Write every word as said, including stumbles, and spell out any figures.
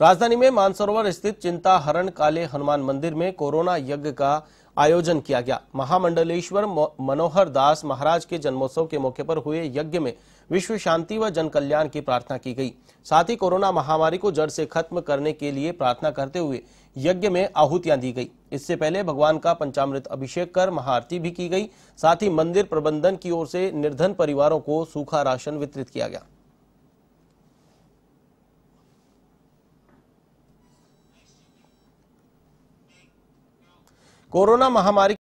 राजधानी में मानसरोवर स्थित चिंता हरण काले हनुमान मंदिर में कोरोना यज्ञ का आयोजन किया गया। महामंडलेश्वर मनोहर दास महाराज के जन्मोत्सव के मौके पर हुए यज्ञ में विश्व शांति व जन कल्याण की प्रार्थना की गई। साथ ही कोरोना महामारी को जड़ से खत्म करने के लिए प्रार्थना करते हुए यज्ञ में आहुतियां दी गई। इससे पहले भगवान का पंचामृत अभिषेक कर महाआरती भी की गई। साथ ही मंदिर प्रबंधन की ओर से निर्धन परिवारों को सूखा राशन वितरित किया गया। कोरोना महामारी